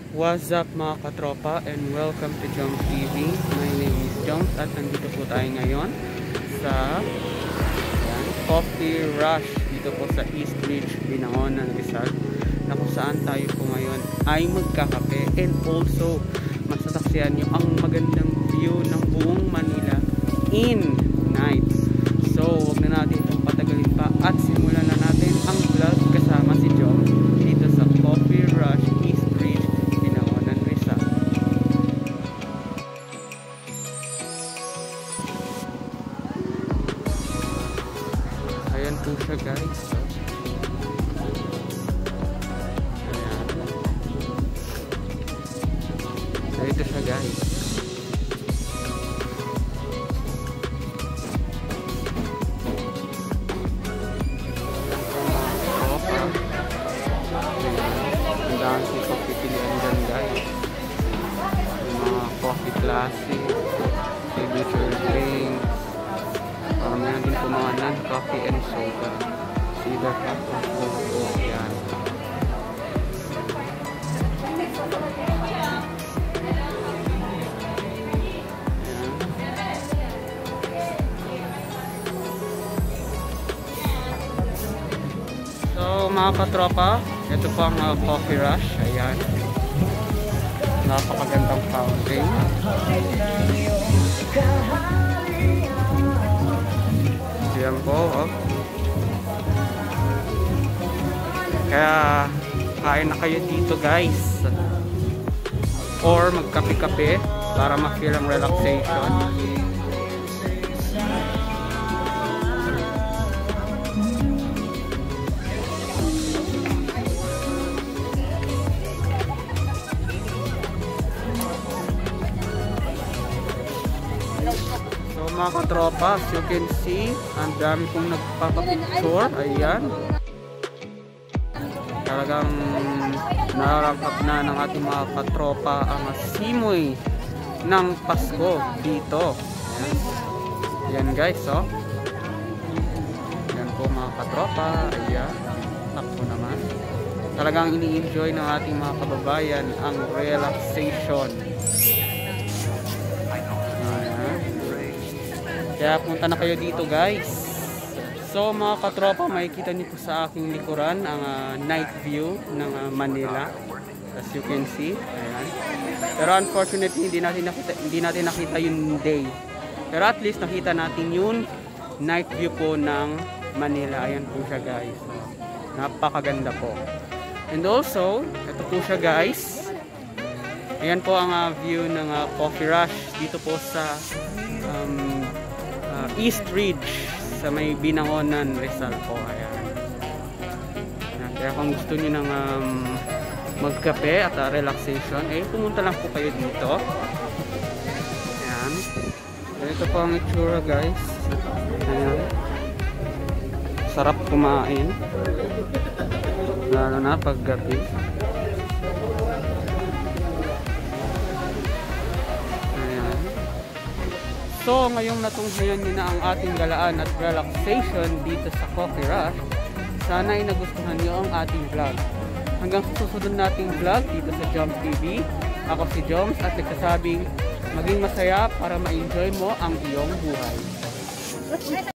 What's up mga katropa, and welcome to Joms TV. My name is Joms at nandito po tayo ngayon sa Coffee Rush dito po sa East Ridge, Binangonan, Rizal, na kung saan tayo po ngayon ay magkakape and also masasaksihan nyo ang magandang view ng buong Manila in night. So huwag na natin itong patagalin pa at simulan na natin ang vlog kasama si Joms dito sa Coffee Rush East Ridge, Binangonan, Rizal. Ayan po siya guys. Ayan. So ito siya guys. Ang coffee pilihan dyan guys. Yung mga coffee classic, signature drinks, meron din po mga non-coffee and soda, either cup or coco. Yan. So mga katropa, ito po ang Coffee Rush. Ayan, napakagandang fountain. Ayan po, oh. Kaya kain na kayo dito guys, or magkape-kape para ma-feel ang relaxation. So mga katropa, as you can see, ang dami kong nagpapapicture. Ayan, talagang nararangkap na ng ating mga katropa ang simoy ng Pasko dito. Ayan, ayan guys, oh. Ayan po mga katropa. Ayan, takpo naman. Talagang ini-enjoy ng ating mga kababayan ang relaxation. Kaya punta na kayo dito guys. So mga katropa, makikita niyo po sa aking likuran ang night view ng Manila, as you can see. Ayan. Pero unfortunately hindi natin nakita yung day. Pero at least nakita natin yung night view po ng Manila. Ayan po siya guys. So, napakaganda po. And also, ito po siya guys. Ayan po ang view ng Coffee Rush dito po sa East Ridge sa may Binangonan, Rizal po. Ayan. Ayan. Kaya kung gusto niyo ng magkape at relaxation, eh pumunta lang po kayo dito. Ayan. Ito po ang itsura guys. Ayan. Sarap kumain, lalo na pag gabi. So ngayong natunghayan nyo na ang ating galaan at relaxation dito sa Coffee Rush, sana ay nagustuhan nyo ang ating vlog. Hanggang sa susunod nating vlog dito sa Joms TV, ako si Joms at nagsasabing maging masaya para ma-enjoy mo ang iyong buhay.